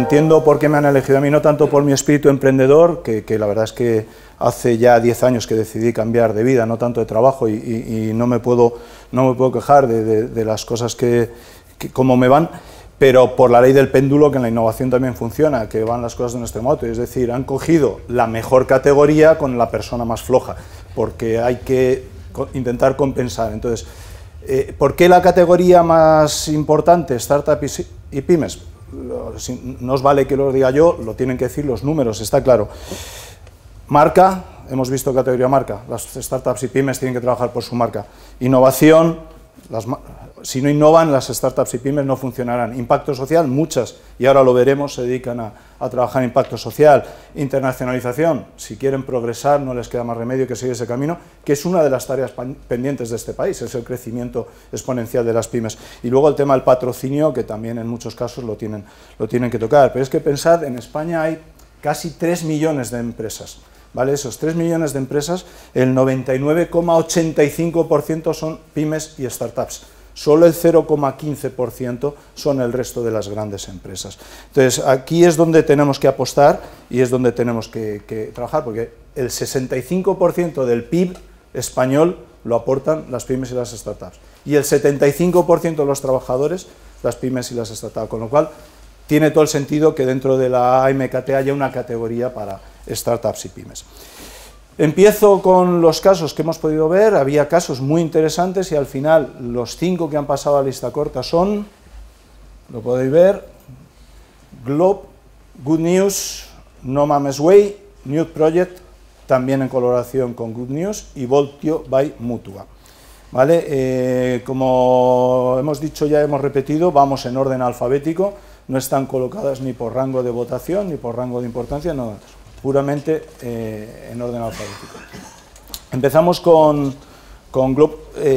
entiendo por qué me han elegido a mí, no tanto por mi espíritu emprendedor, que la verdad es que hace ya 10 años que decidí cambiar de vida, no tanto de trabajo, y no me puedo quejar de las cosas que como me van, pero por la ley del péndulo, que en la innovación también funciona, que van las cosas de un extremo a otro, es decir, han cogido la mejor categoría con la persona más floja, porque hay que intentar compensar. Entonces, ¿por qué la categoría más importante, startups y pymes? No os vale que lo diga yo, lo tienen que decir los números, está claro. Marca, hemos visto categoría marca, las startups y pymes tienen que trabajar por su marca. Innovación, si no innovan, las startups y pymes no funcionarán. Impacto social, muchas, y ahora lo veremos, se dedican a trabajar en impacto social. Internacionalización, si quieren progresar, no les queda más remedio que seguir ese camino, que es una de las tareas pendientes de este país, es el crecimiento exponencial de las pymes. Y luego el tema del patrocinio, que también en muchos casos lo tienen que tocar. Pero es que pensad, en España hay casi 3 millones de empresas. ¿Vale? Esos 3 millones de empresas, el 99,85% son pymes y startups. Solo el 0,15% son el resto de las grandes empresas. Entonces, aquí es donde tenemos que apostar y es donde tenemos que trabajar, porque el 65% del PIB español lo aportan las pymes y las startups. Y el 75% de los trabajadores, las pymes y las startups. Con lo cual, tiene todo el sentido que dentro de la AMKT haya una categoría para startups y pymes. Empiezo con los casos que hemos podido ver. Había casos muy interesantes y al final los 5 que han pasado a la lista corta son, lo podéis ver, Globe, Good News, No Mames Way, New Project, también en colaboración con Good News, y Voltio by Mutua. ¿Vale? Como hemos dicho, ya hemos repetido, vamos en orden alfabético, no están colocadas ni por rango de votación ni por rango de importancia, no, puramente en orden alfabético. Empezamos con Globe.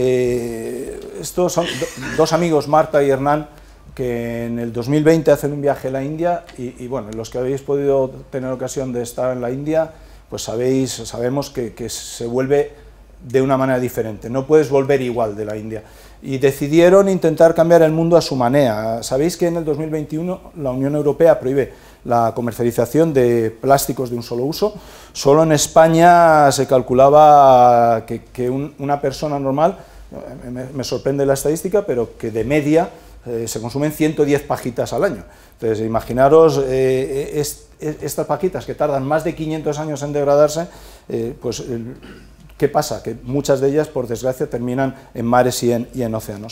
Estos son dos amigos, Marta y Hernán, que en el 2020 hacen un viaje a la India y bueno, los que habéis podido tener ocasión de estar en la India, pues sabemos que se vuelve de una manera diferente, no puedes volver igual de la India. Y decidieron intentar cambiar el mundo a su manera. Sabéis que en el 2021 la Unión Europea prohíbe la comercialización de plásticos de un solo uso. Solo en España se calculaba que una persona normal, me sorprende la estadística, pero que de media se consumen 110 pajitas al año. Entonces, imaginaros estas pajitas que tardan más de 500 años en degradarse, pues ¿qué pasa? Que muchas de ellas, por desgracia, terminan en mares y en océanos.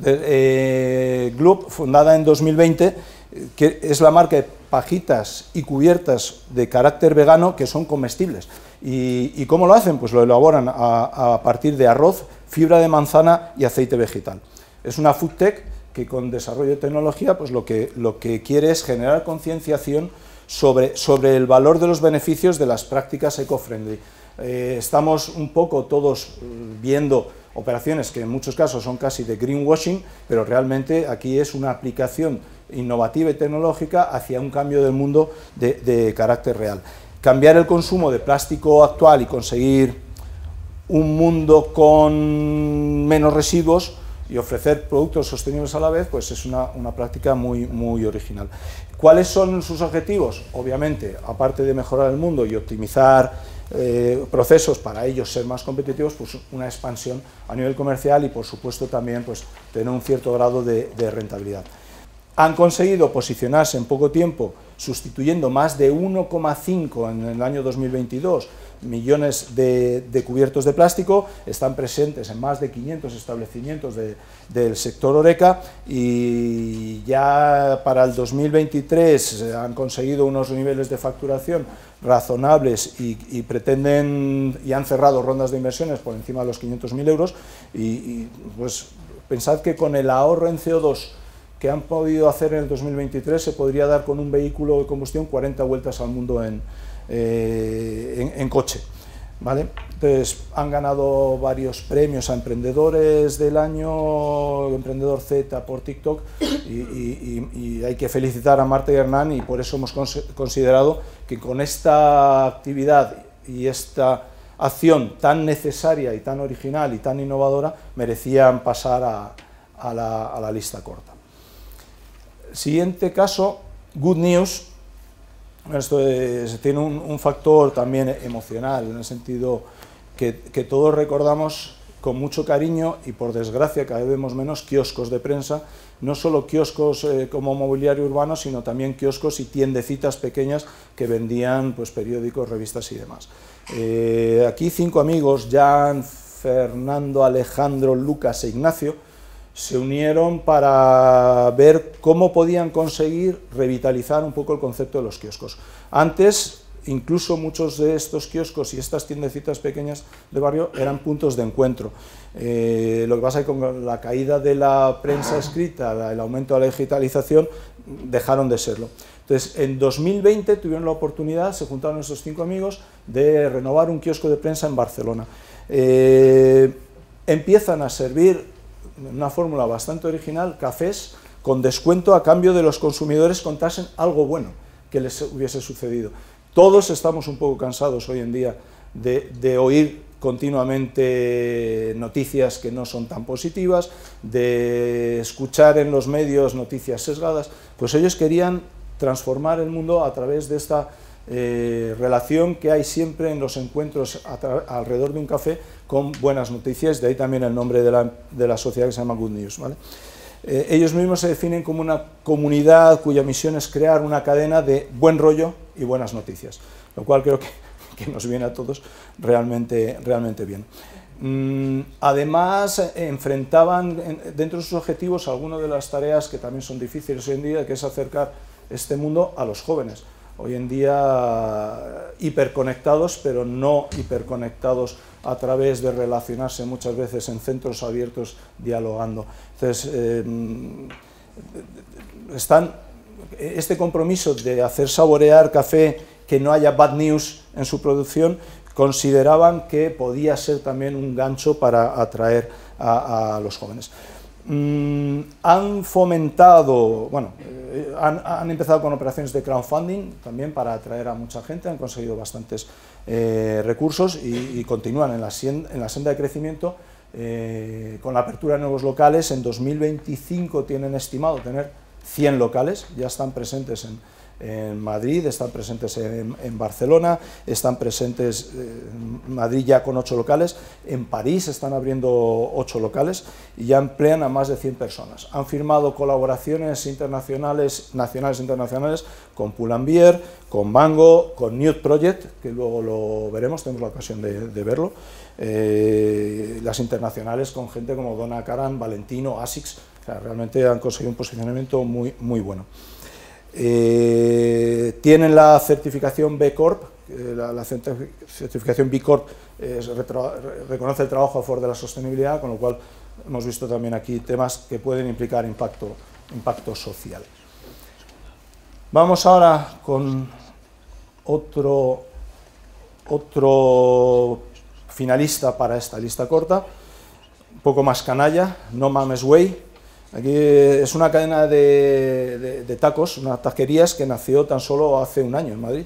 Globe, fundada en 2020, que es la marca de pajitas y cubiertas de carácter vegano que son comestibles. ¿Y cómo lo hacen? Pues lo elaboran a partir de arroz, fibra de manzana y aceite vegetal. Es una food tech que con desarrollo de tecnología pues lo que quiere es generar concienciación sobre el valor de los beneficios de las prácticas eco-friendly. Estamos un poco todos viendo operaciones que en muchos casos son casi de greenwashing, pero realmente aquí es una aplicación innovativa y tecnológica hacia un cambio del mundo de carácter real. Cambiar el consumo de plástico actual y conseguir un mundo con menos residuos y ofrecer productos sostenibles a la vez, pues es una práctica muy original. ¿Cuáles son sus objetivos? Obviamente, aparte de mejorar el mundo y optimizar procesos para ellos ser más competitivos, pues una expansión a nivel comercial y por supuesto también pues tener un cierto grado de rentabilidad. Han conseguido posicionarse en poco tiempo, sustituyendo más de 1,5 en el año 2022 millones de cubiertos de plástico, están presentes en más de 500 establecimientos del sector HoReCa y ya para el 2023 han conseguido unos niveles de facturación razonables y pretenden y han cerrado rondas de inversiones por encima de los 500.000 euros y pues pensad que con el ahorro en CO2 que han podido hacer en el 2023 se podría dar con un vehículo de combustión 40 vueltas al mundo en coche, ¿vale? Entonces han ganado varios premios a Emprendedores del Año, Emprendedor Z por TikTok y hay que felicitar a Marta y Hernán y por eso hemos considerado que con esta actividad y esta acción tan necesaria y tan original y tan innovadora merecían pasar a la lista corta. Siguiente caso Good News, esto tiene un factor también emocional, en el sentido que todos recordamos con mucho cariño, y por desgracia cada vez vemos menos kioscos de prensa, no solo kioscos como mobiliario urbano, sino también kioscos y tiendecitas pequeñas que vendían pues, periódicos, revistas y demás. Aquí 5 amigos, Jan, Fernando, Alejandro, Lucas e Ignacio, se unieron para ver cómo podían conseguir revitalizar un poco el concepto de los kioscos. Antes, incluso muchos de estos kioscos y estas tiendecitas pequeñas de barrio eran puntos de encuentro. Lo que pasa es que con la caída de la prensa escrita, el aumento de la digitalización, dejaron de serlo. Entonces, en 2020 tuvieron la oportunidad, se juntaron estos 5 amigos, de renovar un kiosco de prensa en Barcelona. Empiezan a servir, una fórmula bastante original, cafés con descuento a cambio de los consumidores contasen algo bueno que les hubiese sucedido. Todos estamos un poco cansados hoy en día de oír continuamente noticias que no son tan positivas, de escuchar en los medios noticias sesgadas. Pues ellos querían transformar el mundo a través de esta relación que hay siempre en los encuentros alrededor de un café con buenas noticias, de ahí también el nombre de la sociedad que se llama Good News, ¿vale? Ellos mismos se definen como una comunidad cuya misión es crear una cadena de buen rollo y buenas noticias, lo cual creo que nos viene a todos realmente bien. Además, enfrentaban dentro de sus objetivos algunas de las tareas que también son difíciles hoy en día, que es acercar este mundo a los jóvenes. Hoy en día hiperconectados, pero no hiperconectados a través de relacionarse muchas veces en centros abiertos dialogando. Entonces, este compromiso de hacer saborear café, que no haya bad news en su producción, consideraban que podía ser también un gancho para atraer a los jóvenes. Han fomentado, bueno, han empezado con operaciones de crowdfunding también para atraer a mucha gente, han conseguido bastantes recursos y continúan en la senda de crecimiento con la apertura de nuevos locales. En 2025 tienen estimado tener 100 locales, ya están presentes en Madrid, están presentes en Barcelona, están presentes en Madrid ya con 8 locales, en París están abriendo 8 locales y ya emplean a más de 100 personas. Han firmado colaboraciones internacionales, nacionales e internacionales, con Pull&Bear, con Mango, con Nude Project, que luego lo veremos, tenemos la ocasión de verlo, las internacionales con gente como Donna Karan, Valentino, ASICS, o sea, realmente han conseguido un posicionamiento muy bueno. Tienen la certificación B Corp, la certificación B Corp reconoce el trabajo a favor de la sostenibilidad, con lo cual hemos visto también aquí temas que pueden implicar impacto social. Vamos ahora con otro finalista para esta lista corta, un poco más canalla, No Mames Way. Aquí es una cadena de tacos, unas taquerías que nació tan solo hace un año en Madrid.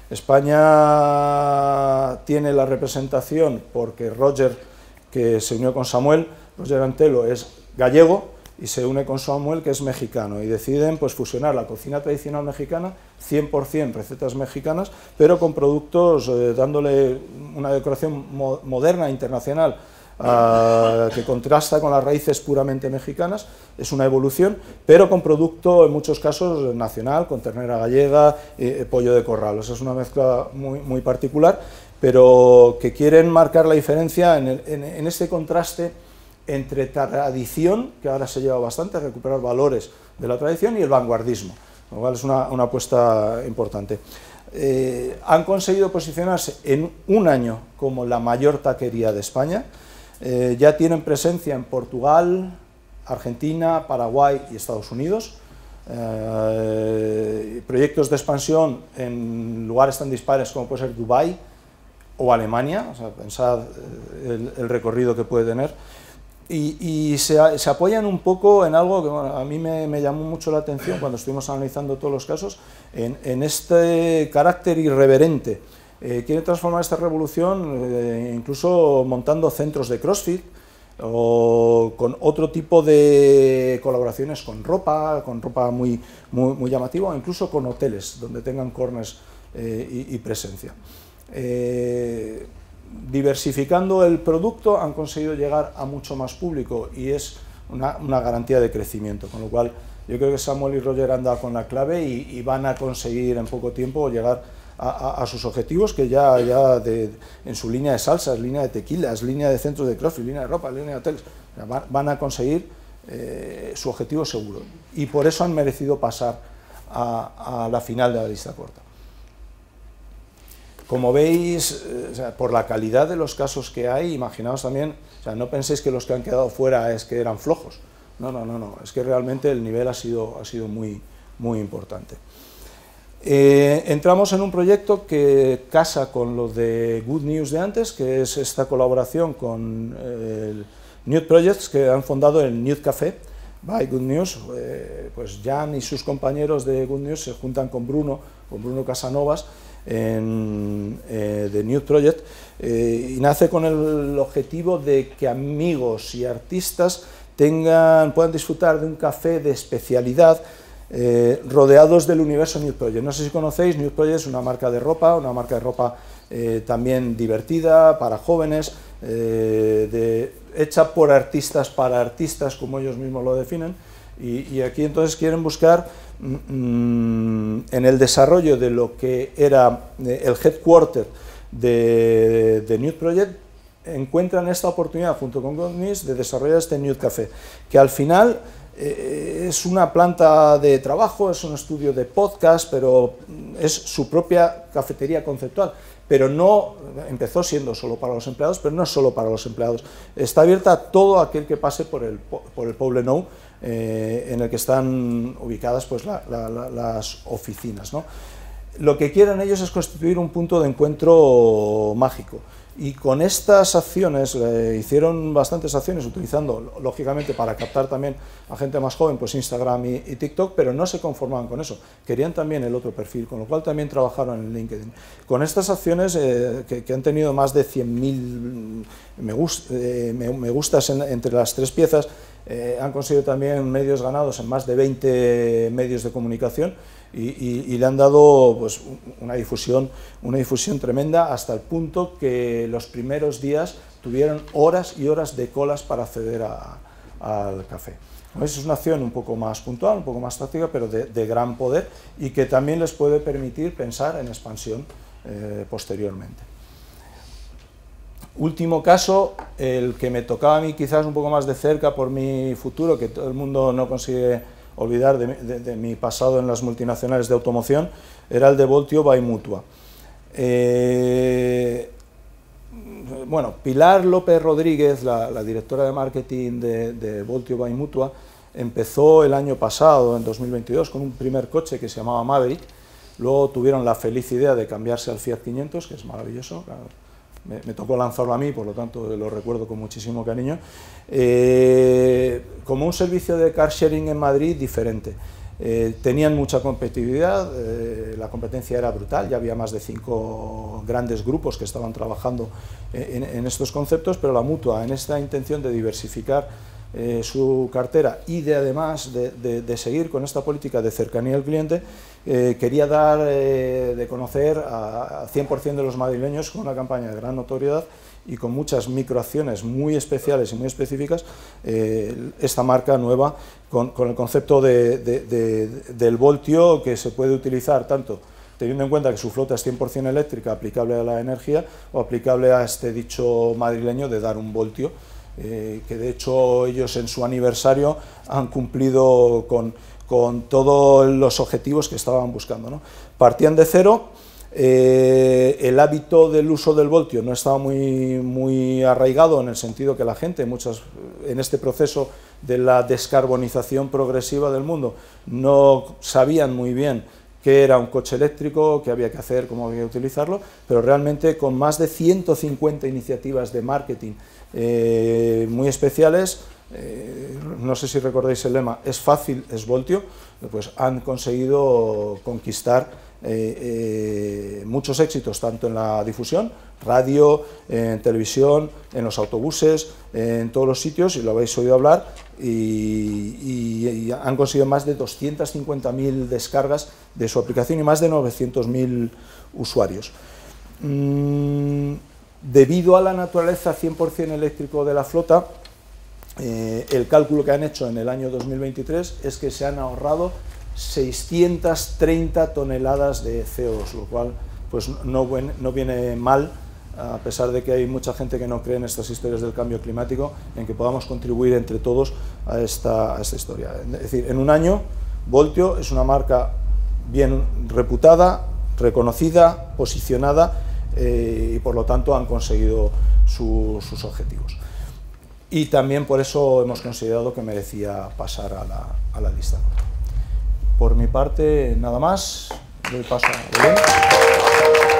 España tiene la representación porque Roger, que se unió con Samuel, Roger Antelo es gallego y se une con Samuel, que es mexicano, y deciden pues fusionar la cocina tradicional mexicana, 100% recetas mexicanas, pero con productos dándole una decoración moderna, internacional, que contrasta con las raíces puramente mexicanas. Es una evolución, pero con producto en muchos casos nacional, con ternera gallega, pollo de corral. O sea, es una mezcla muy particular, pero que quieren marcar la diferencia en este contraste entre tradición, que ahora se lleva bastante, a recuperar valores de la tradición, y el vanguardismo, lo cual es una apuesta importante. Han conseguido posicionarse en un año como la mayor taquería de España. Ya tienen presencia en Portugal, Argentina, Paraguay y Estados Unidos. Proyectos de expansión en lugares tan dispares como puede ser Dubái o Alemania, o sea, pensad el recorrido que puede tener. Y se apoyan un poco en algo que bueno, a mí me llamó mucho la atención cuando estuvimos analizando todos los casos, en este carácter irreverente. Quiere transformar esta revolución incluso montando centros de CrossFit, o con otro tipo de colaboraciones con ropa muy llamativa, o incluso con hoteles donde tengan corners y presencia. Diversificando el producto han conseguido llegar a mucho más público y es una garantía de crecimiento, con lo cual yo creo que Samuel y Roger han dado con la clave y van a conseguir en poco tiempo llegar a sus objetivos, que ya en su línea de salsas, línea de tequilas, línea de centros de CrossFit, línea de ropa, línea de hoteles, van a conseguir su objetivo seguro, y por eso han merecido pasar a la final de la lista corta. Como veis, o sea, por la calidad de los casos que hay, imaginaos también, o sea, no penséis que los que han quedado fuera es que eran flojos, no, es que realmente el nivel ha sido muy importante. Entramos en un proyecto que casa con lo de Good News de antes, que es esta colaboración con el Nude Projects, que han fundado el Nude Café by Good News. Pues Jan y sus compañeros de Good News se juntan con Bruno Casanovas de Nude Project, y nace con el objetivo de que amigos y artistas puedan disfrutar de un café de especialidad rodeados del universo Nude Project. No sé si conocéis, Nude Project es una marca de ropa también divertida, para jóvenes, hecha por artistas para artistas, como ellos mismos lo definen, y aquí entonces quieren buscar en el desarrollo de lo que era el headquarter de Nude Project, encuentran esta oportunidad junto con Godnis de desarrollar este Nude Café, que al final es una planta de trabajo, es un estudio de podcast, pero es su propia cafetería conceptual. Pero no, empezó siendo solo para los empleados, pero no es solo para los empleados. Está abierta a todo aquel que pase por el Poblenou, en el que están ubicadas pues, las oficinas, ¿no? Lo que quieren ellos es constituir un punto de encuentro mágico. Y con estas acciones, hicieron bastantes acciones utilizando, lógicamente, para captar también a gente más joven, pues Instagram y TikTok, pero no se conformaban con eso, querían también el otro perfil, con lo cual también trabajaron en LinkedIn. Con estas acciones, que han tenido más de 100.000 me gustas entre las tres piezas, han conseguido también medios ganados en más de 20 medios de comunicación, y le han dado pues, una difusión tremenda, hasta el punto que los primeros días tuvieron horas y horas de colas para acceder al café. Es una acción un poco más puntual, un poco más táctica, pero de gran poder, y que también les puede permitir pensar en expansión posteriormente. Último caso, el que me tocaba a mí quizás un poco más de cerca por mi futuro, que todo el mundo no consigue olvidar de mi pasado en las multinacionales de automoción, era el de Voltio by Mutua. Bueno, Pilar López Rodríguez, la directora de marketing de Voltio by Mutua, empezó el año pasado, en 2022, con un primer coche que se llamaba Maverick. Luego tuvieron la feliz idea de cambiarse al Fiat 500, que es maravilloso. Me tocó lanzarlo a mí, por lo tanto lo recuerdo con muchísimo cariño, como un servicio de car sharing en Madrid diferente. Tenían mucha competitividad, la competencia era brutal, ya había más de 5 grandes grupos que estaban trabajando en estos conceptos, pero la Mutua, en esta intención de diversificar su cartera y además de seguir con esta política de cercanía al cliente, quería dar de conocer a 100% de los madrileños, con una campaña de gran notoriedad y con muchas microacciones muy especiales y muy específicas, esta marca nueva con el concepto del Voltio, que se puede utilizar tanto teniendo en cuenta que su flota es 100% eléctrica, aplicable a la energía, o aplicable a este dicho madrileño de dar un voltio, que de hecho ellos en su aniversario han cumplido con todos los objetivos que estaban buscando, ¿no? Partían de cero, el hábito del uso del voltio no estaba muy arraigado, en el sentido que la gente, en este proceso de la descarbonización progresiva del mundo, no sabían muy bien qué era un coche eléctrico, qué había que hacer, cómo había que utilizarlo, pero realmente con más de 150 iniciativas de marketing muy especiales, no sé si recordáis el lema, es fácil, es Voltio, pues han conseguido conquistar muchos éxitos tanto en la difusión, radio, en televisión, en los autobuses, en todos los sitios, y lo habéis oído hablar, y han conseguido más de 250.000 descargas de su aplicación y más de 900.000 usuarios. Debido a la naturaleza 100% eléctrico de la flota, el cálculo que han hecho en el año 2023 es que se han ahorrado 630 toneladas de CO2, lo cual pues no viene mal, a pesar de que hay mucha gente que no cree en estas historias del cambio climático, en que podamos contribuir entre todos a esta historia. Es decir, en un año, Voltio es una marca bien reputada, reconocida, posicionada, y por lo tanto han conseguido sus objetivos. Y también por eso hemos considerado que merecía pasar a la lista. Por mi parte, nada más. Doy paso a Belén.